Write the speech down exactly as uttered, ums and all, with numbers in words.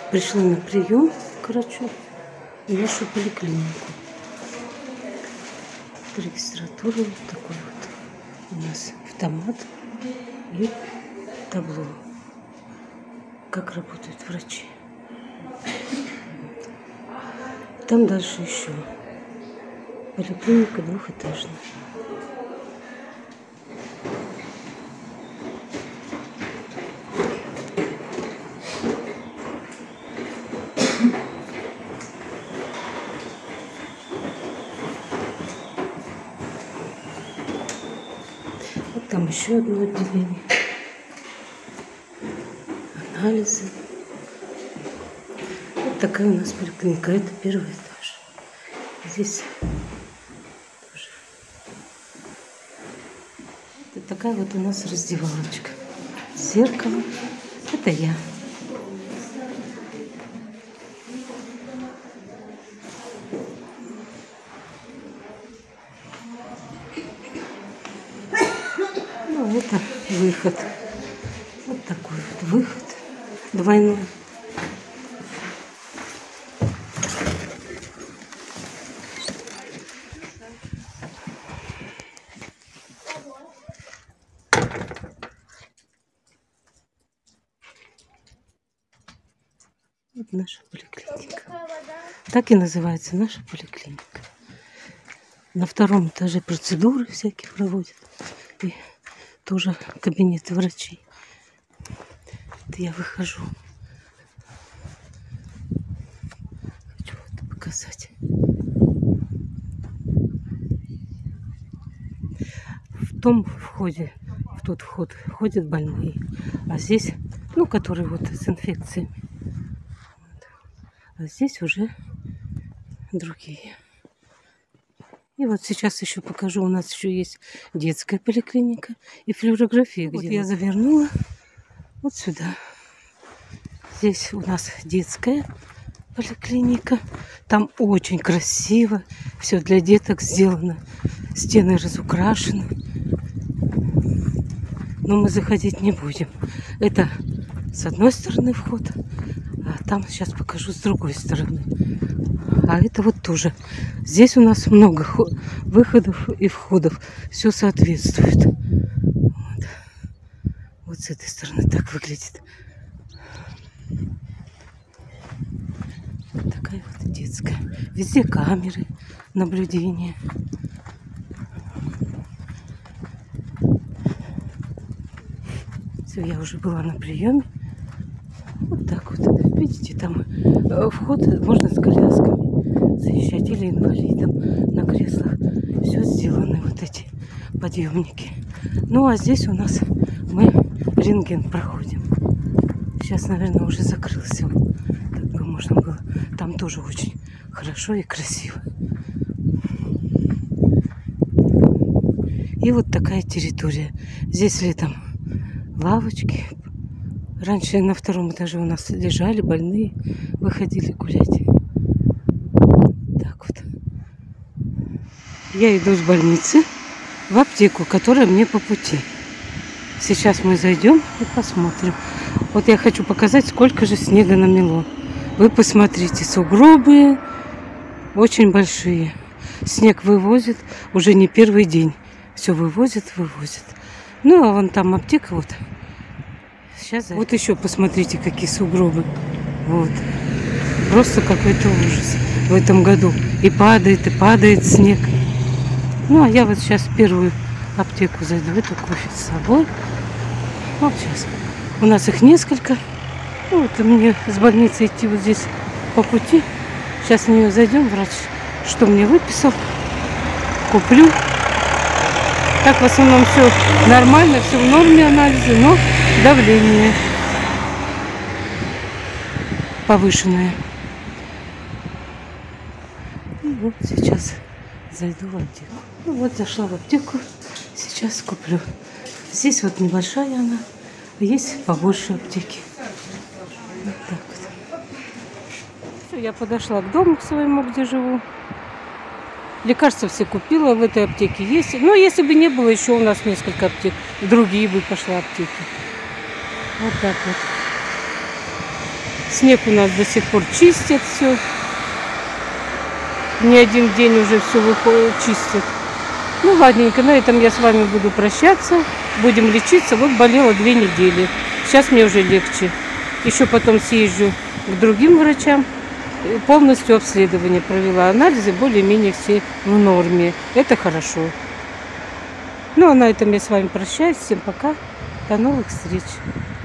Пришла на прием к врачу в нашу поликлинику. Регистратура вот такой вот. У нас автомат и табло. Как работают врачи. Там дальше еще. Поликлиника двухэтажная. Вот там еще одно отделение. Анализы. Вот такая у нас поликлиника. Это первый этаж. Здесь тоже. Это такая вот у нас раздевалочка. Зеркало. Это я. Ну, это выход. Вот такой вот выход. Двойной. Вот наша поликлиника. Так и называется наша поликлиника. На втором этаже процедуры всякие проводят. И тоже кабинеты врачей. Это я выхожу. Хочу это показать. В том входе, в тот вход ходят больные. А здесь, ну, которые вот с инфекциями. А здесь уже другие. И вот сейчас еще покажу. У нас еще есть детская поликлиника и флюорография. Вот я завернула вот сюда. Здесь у нас детская поликлиника. Там очень красиво. Все для деток сделано. Стены разукрашены. Но мы заходить не будем. Это с одной стороны вход. А там сейчас покажу с другой стороны. А это вот тоже. Здесь у нас много выходов и входов. Все соответствует. Вот. Вот с этой стороны так выглядит. Вот такая вот детская. Везде камеры наблюдения. Все, я уже была на приеме. Вот так вот. Видите, там вход можно с колясками заезжать или инвалидом на креслах. Все сделаны вот эти подъемники. Ну а здесь у нас мы рентген проходим. Сейчас, наверное, уже закрылся. Так бы можно было. Там тоже очень хорошо и красиво. И вот такая территория. Здесь летом лавочки. Раньше на втором этаже у нас лежали больные, выходили гулять. Так вот. Я иду с больницы в аптеку, которая мне по пути. Сейчас мы зайдем и посмотрим. Вот я хочу показать, сколько же снега намело. Вы посмотрите, сугробы очень большие. Снег вывозит уже не первый день. Все вывозит, вывозит. Ну, а вон там аптека вот. Сейчас вот еще посмотрите, какие сугробы. Вот. Просто какой-то ужас в этом году. И падает, и падает снег. Ну, а я вот сейчас в первую аптеку зайду. Это кофе с собой. Вот сейчас. У нас их несколько. Ну, вот мне с больницы идти вот здесь по пути. Сейчас в нее зайдем. Врач что мне выписал. Куплю. Так в основном все нормально, все в норме анализы, но давление повышенное. И вот сейчас зайду в аптеку. Ну вот зашла в аптеку, сейчас куплю. Здесь вот небольшая она, а есть побольше аптеки. Вот так вот. Все, я подошла к дому к своему, где живу. Лекарства все купила, в этой аптеке есть. Но если бы не было, еще у нас несколько аптек. В другие бы пошла аптеки. Вот так вот. Снег у нас до сих пор чистят все. Не один день уже все выходит, чистят. Ну, ладненько, на этом я с вами буду прощаться. Будем лечиться. Вот болела две недели. Сейчас мне уже легче. Еще потом съезжу к другим врачам. Полностью обследование провела. Анализы более-менее все в норме. Это хорошо. Ну, а на этом я с вами прощаюсь. Всем пока. До новых встреч.